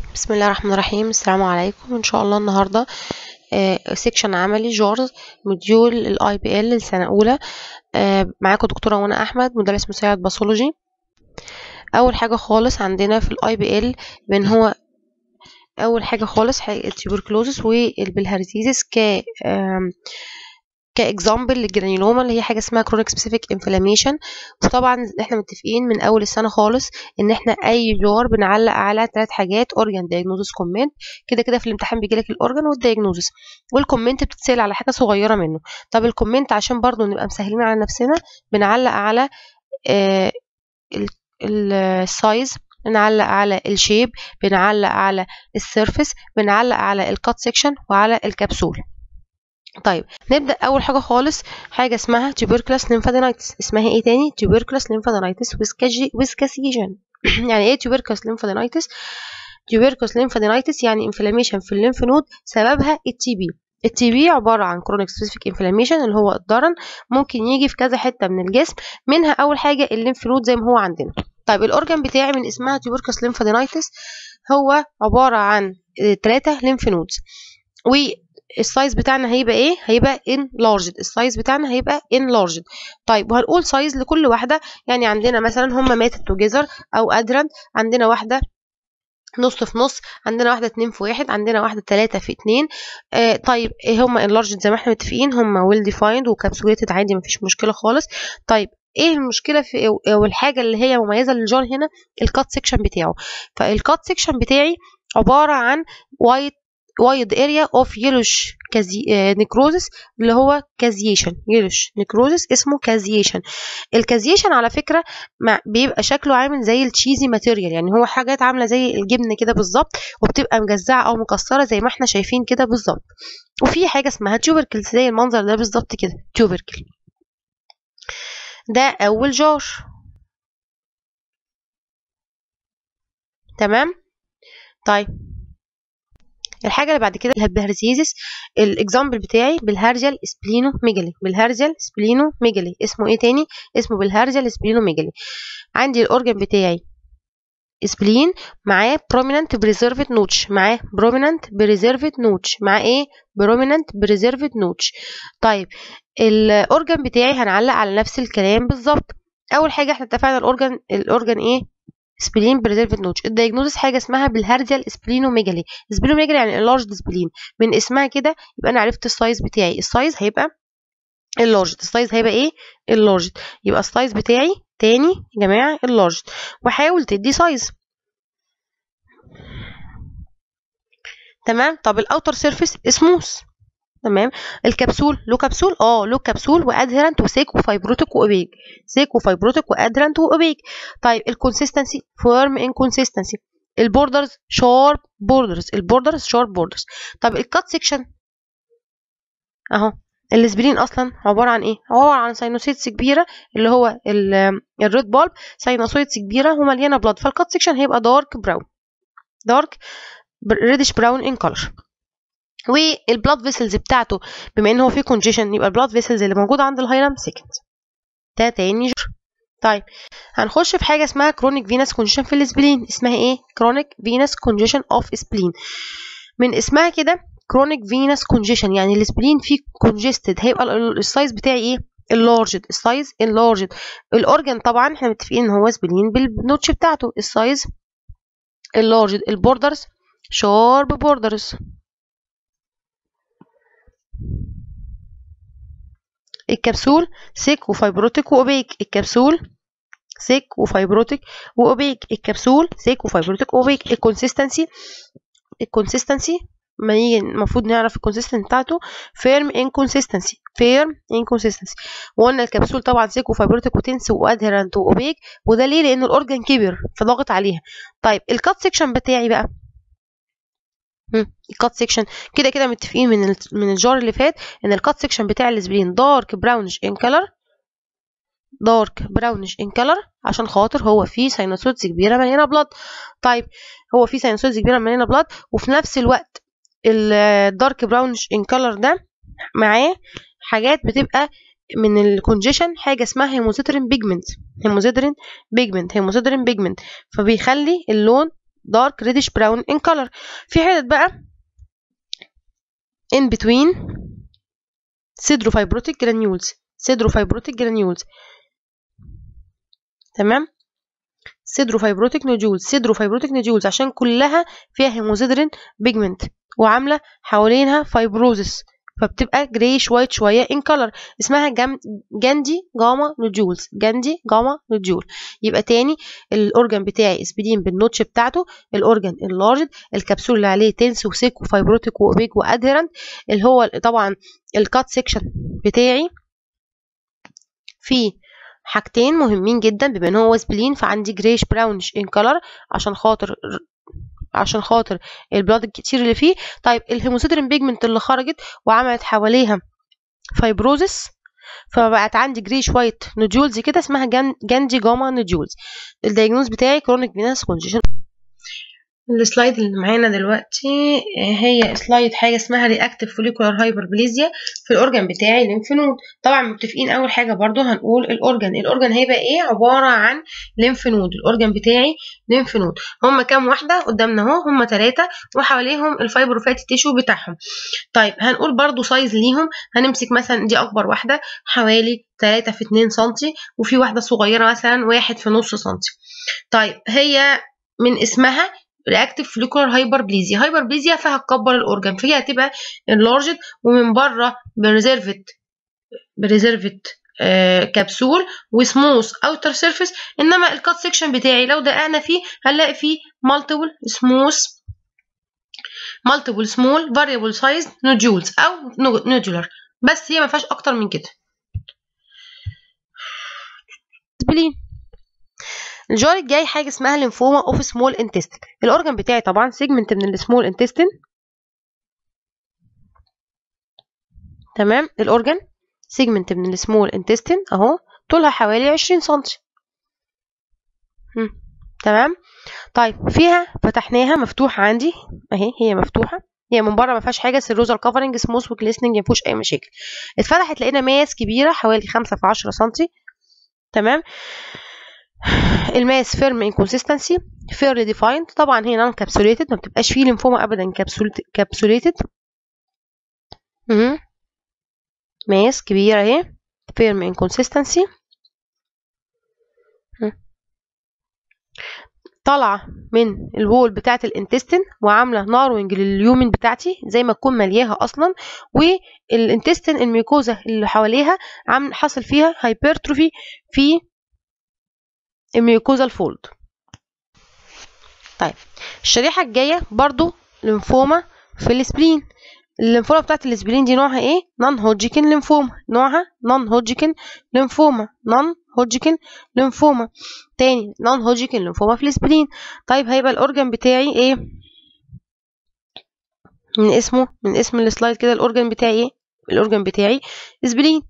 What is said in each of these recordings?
بسم الله الرحمن الرحيم. السلام عليكم. ان شاء الله النهارده سيكشن عملي جارز موديول الاي بي ال السنه اولى. معاكم دكتوره منى احمد، مدرس مساعد باثولوجي. اول حاجه خالص عندنا في الاي بي ال من هو اول حاجه خالص التيوبركلوزس والبلهارسيزس كاكزامبل للجرانيولوما اللي هي حاجه اسمها كرونيك سبيسيفيك انفلاميشن. وطبعا احنا متفقين من اول السنه خالص ان احنا اي جار بنعلق على 3 حاجات: اورجان دايجنوزس، كومنت. كده كده في الامتحان بيجي لك الاورجان والدايجنوزس، والكومنت بتتسال على حاجه صغيره منه. طب الكومنت عشان برضو نبقى مسهلين على نفسنا بنعلق على آه السايز، بنعلق على الشيب، بنعلق على السيرفيس، بنعلق على الكات سيكشن وعلى الكبسول. طيب نبدأ أول حاجة خالص حاجة اسمها tuberculous lymphadenitis. اسمها ايه تاني؟ tuberculous lymphadenitis with caseation. يعني ايه tuberculous lymphadenitis؟ tuberculous lymphadenitis يعني inflammation في الليمف نود سببها التي بي. التي بي عبارة عن chronic specific inflammation اللي هو الضرن، ممكن يجي في كذا حتة من الجسم، منها أول حاجة الليمف نود زي ما هو عندنا. طيب الأورجان بتاعي من اسمها tuberculous lymphadenitis هو عبارة عن 3 lymph nodes، والسايز بتاعنا هيبقى ايه؟ هيبقى enlarged. السايز بتاعنا هيبقى enlarged. طيب وهنقول سايز لكل واحده، يعني عندنا مثلا هم ماتت توجذر او ادرنت، عندنا واحده نص في نص، عندنا واحده 2 في 1، عندنا واحده 3 في 2. طيب ايه هم enlarged؟ زي ما احنا متفقين هم well defined وكابسوليتد عادي، مفيش مشكله خالص. طيب ايه المشكله في او الحاجه اللي هي مميزه للجار هنا؟ الكات سيكشن بتاعه. فالكات سيكشن بتاعي عباره عن وايد اريا اوف يلوش نيكروزس اللي هو كازيشن. يلوش نيكروزس اسمه كازيشن. الكازيشن على فكره بيبقى شكله عامل زي التشيزي ماتيريال، يعني هو حاجات عامله زي الجبن كده بالظبط، وبتبقى مجزعه او مكسره زي ما احنا شايفين كده بالظبط. وفي حاجه اسمها تيوبركل زي المنظر ده بالظبط كده، تيوبركل. ده اول جار. تمام. طيب الحاجه اللي بعد كده البهرسيزس. الاكزامبل بتاعي بالهارجل سبلينو ميجالي. بالهارجل سبلينو ميجالي اسمه ايه تاني؟ اسمه بالهارجل سبلينو ميجالي. عندي الاورجن بتاعي سبلين معاه بروميننت بريزيرفد نوتش، معاه بروميننت بريزيرفد نوتش، معاه ايه؟ بروميننت بريزيرفد نوتش. طيب الاورجن بتاعي هنعلق على نفس الكلام بالظبط. اول حاجه احنا اتفقنا الاورجن ايه؟ سبلين بريزيرفد نوتش. الدايجنوزس حاجه اسمها بالهارزيال سبلينوميجالي. سبلينوميجالي يعني انلارجد سبلين، من اسمها كده يبقى انا عرفت السايز بتاعي. السايز هيبقى اللارجد. السايز هيبقى ايه؟ اللارجد. يبقى السايز بتاعي تاني يا جماعه اللارجد. وحاول تدي سايز. تمام. طب الاوتر سيرفيس سموث. تمام. الكبسول له كبسول، له كبسول وادهرنت وسيك وفايبروتيك واوبيك. سيك وفايبروتيك وادهرنت واوبيك. طيب الكونسيستنسي فيرم انكونسيستنسي. البوردرز شارب بوردرز. البوردرز شارب بوردرز. طب الكات سيكشن اهو. الاسبرين اصلا عباره عن ايه؟ عباره عن ساينوسيتس كبيره اللي هو الريد بالب، ساينوسويتس كبيره ومليانه بلاد، فالكات سيكشن هيبقى دارك براون، دارك ريدش براون ان كلر. والبلاد فيسلز بتاعته بما ان هو فيه كونجيشن يبقى البلاد فيسلز اللي موجوده عند الهايلم سكند. ده تاني جر. طيب هنخش في حاجه اسمها كرونيك فينس كونجيشن في السبلين. اسمها ايه؟ كرونيك فينس كونجيشن اوف سبلين. من اسمها كده كرونيك فينس كونجيشن يعني السبلين فيه كونجستد، هيبقى السايز بتاعي ايه؟ اللارجد. السايز اللارجد. الاورجن طبعا احنا متفقين ان هو سبلين بالنوتش بتاعته. السايز اللارجد. البوردرز شارب بوردرز. الكبسول سيك وفايبروتيك واوبيك. الكبسول سيك وفايبروتيك واوبيك. الكبسول سيك وفايبروتيك واوبيك. الكونسيستنسي ما نيجي المفروض نعرف الكونسيستنسي بتاعته فيرم انكونسيستنسي. فيرم انكونسيستنسي. وقلنا الكبسول طبعا سيك وفايبروتيك وتنس وادهرنت واوبيك، وده ليه؟ لان الاورجن كبر فضغط عليها. طيب الكات سيكشن بتاعي بقى الكات سيكشن كده كده متفقين من الجار اللي فات ان الكات سيكشن بتاع السبلين دارك براونش ان كلر. دارك براونش ان كلر عشان خاطر هو فيه ساينوسويدز كبيره مليانه بلاد. طيب هو فيه ساينوسويدز كبيره مليانه بلاد، وفي نفس الوقت الدارك براونش ان كلر ده معاه حاجات بتبقى من الكونجيشن، حاجه اسمها هيموزيدرين بيجمنت. هيموزيدرين بيجمنت. هيموزيدرين بيجمنت فبيخلي اللون dark reddish brown in color. في حتت بقى in between siderofibrotic granules. تمام. siderofibrotic nodules عشان كلها فيها هيموزيدرين بيجمنت وعامله حوالينها فايبروزس، فبتبقى جريش وايت شويه ان كلر، اسمها جاندي جاما نوديول. يبقى تاني الاورجن بتاعي اسبرين بالنوتش بتاعته، الاورجن اللارج، الكبسول اللي عليه تنس وسيك وفايبروتيك واوبيك وادهيرنت، اللي هو طبعا الكات سيكشن بتاعي فيه حاجتين مهمين جدا، بما ان هو سبلين فعندي جريش براونش ان كلر عشان خاطر البلاد الكتير اللي فيه. طيب الهيموسيدرين بيجمنت اللي خرجت وعملت حواليها فايبروزس، فبقت عندي جريش وايت نوديولز كده اسمها جاندي جاما نوديولز. الدايجنوز بتاعي كرونيك فينس كونجيشن. السلايد اللي معانا دلوقتي هي سلايد حاجه اسمها رياكتيف فوليكولار هايبربليزيا في الاورجن بتاعي الليمف نود. طبعا متفقين اول حاجه برضو هنقول الاورجن هيبقى ايه؟ عباره عن ليمف نود. الاورجن بتاعي ليمف نود. هم كام واحده قدامنا اهو؟ هم 3 وحواليهم الفايبروفاتي تيشو بتاعهم. طيب هنقول برضو سايز ليهم. هنمسك مثلا دي اكبر واحده حوالي 3 في 2 سم، وفي واحده صغيره مثلا 1 في نص سم. طيب هي من اسمها رياكتيف فوليكولار هايبربليزيا فهتكبر الاورجن، فهي هتبقى انلارجد ومن بره بريزيرفد كبسول وسموث اوتر سيرفيس. انما الكات سيكشن بتاعي لو دققنا فيه هنلاقي فيه مالتيبل سمول فاريبل سايز نوديولز او نودولار، بس هي ما فيهاش اكتر من كده. الجار الجاي حاجه اسمها ليمفوما اوف سمول انتستين. الاورجن بتاعي طبعا سيجمنت من السمول انتستين. تمام. الاورجن سيجمنت من السمول انتستين اهو، طولها حوالي 20 سم. تمام. طيب فيها فتحناها مفتوحه عندي اهي، هي مفتوحه، هي من بره ما فيهاش حاجه، سيروزال كفرنج سموث وكليسننج، ما فيهوش اي مشاكل. اتفتحت لقينا ماس كبيره حوالي 5 في 10 سم. تمام. الماس فيرم انكونسستنسي فيرلي ديفايند. طبعا هي نون كابسوليتد، ما بتبقاش فيه ليمفوما ابدا كابسوليتد. ماس كبيره اهي، فيرم انكونسستنسي، طالعه من الوول بتاعه الانتستين وعامله ناروينج لليومن بتاعتي زي ما تكون ملياها اصلا، والانتستين الميكوزا اللي حواليها حصل فيها هايبرتروفي في الميكوزال فولد. طيب الشريحه الجايه برضو ليمفوما في السبلين. الليمفوما بتاعت السبلين دي نوعها ايه؟ نون هودجكن ليمفوما. نوعها نون هودجكن ليمفوما. تاني نون هودجكن ليمفوما في السبلين. طيب هيبقى الاورجن بتاعي ايه؟ من اسم السلايد كده الاورجن بتاعي ايه؟ الاورجن بتاعي سبلين،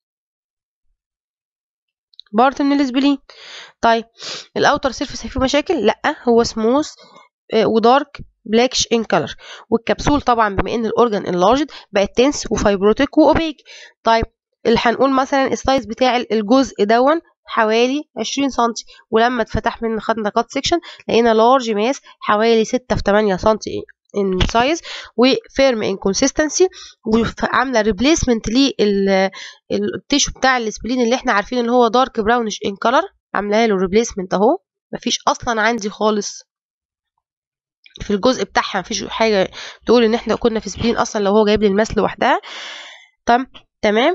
بارت من السبلين. طيب الاوتر سيرفيس فيه مشاكل؟ لا، هو سموث ودارك بلاكش ان كلر. والكبسول طبعا بما ان الاورجن انلارجد بقت تنس وفايبروتيك واوبيك. طيب اللي هنقول مثلا السايز بتاع الجزء دون حوالي 20 سم، ولما اتفتح من خدنا كات سيكشن لقينا لارج ماس حوالي 6 في 8 سم ان سايز وفيرم انكونسستنسي، وعامله ريبليسمنت للتيشو بتاع السبلين اللي احنا عارفين ان هو دارك براونش ان كلر، عاملاها له ريبليسمنت اهو. مفيش اصلا عندي خالص في الجزء بتاعها، مفيش حاجه تقول ان احنا كنا في سبلين اصلا لو هو جايب لي الماس لوحدها. تمام.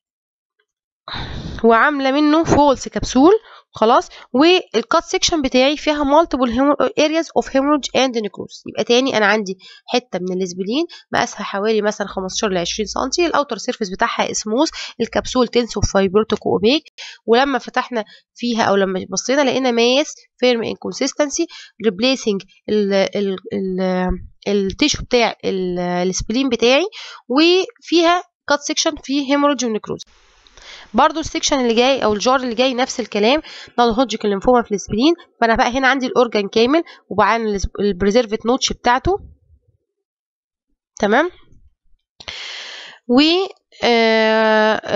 وعامله منه فولس كبسول خلاص. والكات سيكشن بتاعي فيها مالتيبل ارياز اوف هيموريدج اند نيكروز. يبقى تاني انا عندي حته من السبلين مقاسها حوالي مثلا 15 ل 20 سم، الاوتر سيرفيس بتاعها اسموث، الكبسول تنس وفايبروتيك واوبيك، ولما فتحنا فيها او لما بصينا لقينا ماس فيرم انكونسستنسي ريبليسنج التيشو بتاع السبلين بتاعي، وفيها كات سيكشن فيه هيموريدج ونيكروز. برضو السكشن اللي جاي او الجار اللي جاي نفس الكلام، نون هودجكن ليمفوما في السبلين. فانا بقى هنا عندي الاورجان كامل وبعين البريزيرفد نوتش بتاعته. تمام. و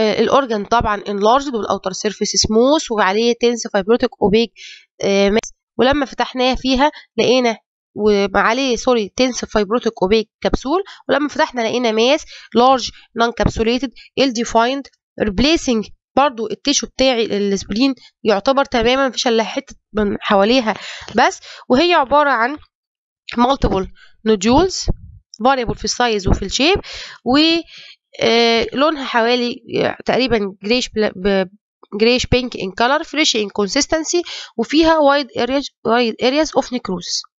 الاورجان طبعا انلارجد والاوتر سيرفيس سموث وعليه تنس فايبروتيك اوبيك ولما فتحناه فيها لقينا وعليه تنس فايبروتيك اوبيك كبسول، ولما فتحنا لقينا ماس لارج نون كابسوليتد ال ديفايند ريبليسنج برضو التيشو بتاعي السبلين يعتبر تماما مفيش الا حته من حواليها بس، وهي عباره عن multiple nodules variable في السايز وفي الشيب، ولونها حوالي تقريبا جريش بينك ان كلر، فريش ان كونسيستنسي، وفيها wide areas of necrosis.